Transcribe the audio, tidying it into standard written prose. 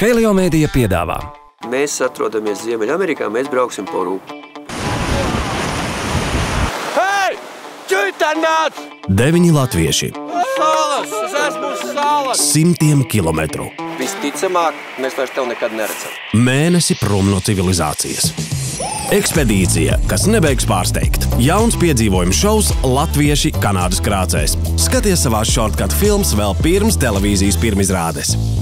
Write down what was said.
Helio Media piedāvā. Mēs atrodamies Ziemeļamerikā, mēs brauksim Poru. Hei! Čuitanāc! 9 latvieši. Salas! Es esmu uz salas! 100 kilometru. Visticamāk, mēs vairs tev nekad neredzam. Mēnesi prom no civilizācijas. Ekspedīcija, kas nebeigs pārsteigt. Jauns piedzīvojums šovs Latvieši Kanādas krācēs. Skaties savās shortcut filmas vēl pirms televīzijas pirmizrādes.